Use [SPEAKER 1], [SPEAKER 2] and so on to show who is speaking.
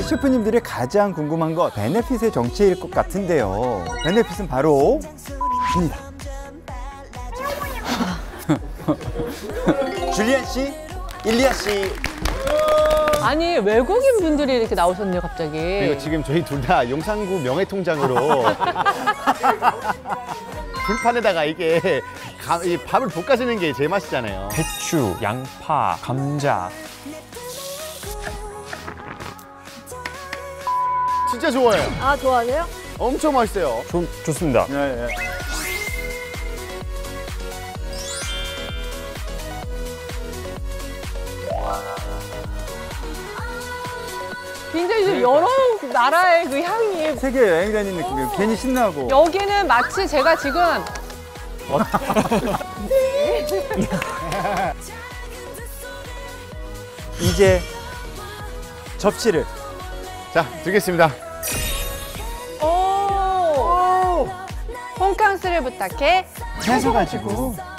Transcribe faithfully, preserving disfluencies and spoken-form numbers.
[SPEAKER 1] 셰프님들이 가장 궁금한 거 베네핏의 정체일 것 같은데요. 베네핏은 바로 입니다. 줄리안 씨, 일리아 씨.
[SPEAKER 2] 아니 외국인 분들이 이렇게 나오셨네요 갑자기.
[SPEAKER 3] 그리고 지금 저희 둘 다 용산구 명예통장으로 불판에다가 이게 가, 이 밥을 볶아주는 게 제일 맛있잖아요.
[SPEAKER 4] 배추, 양파, 감자.
[SPEAKER 3] 진짜 좋아요.
[SPEAKER 5] 아, 좋아하세요?
[SPEAKER 3] 엄청 맛있어요.
[SPEAKER 4] 좋, 좋습니다.
[SPEAKER 1] 네, 네.
[SPEAKER 2] 굉장히 좀 여러 나라의 그 향이.
[SPEAKER 1] 세계 여행 다니는 느낌이에요. 괜히 신나고.
[SPEAKER 2] 여기는 마치 제가 지금
[SPEAKER 1] 이제 접시를.
[SPEAKER 3] 자, 드리겠습니다.
[SPEAKER 2] 오, 홈캉스를 부탁해.
[SPEAKER 1] 채소 가지고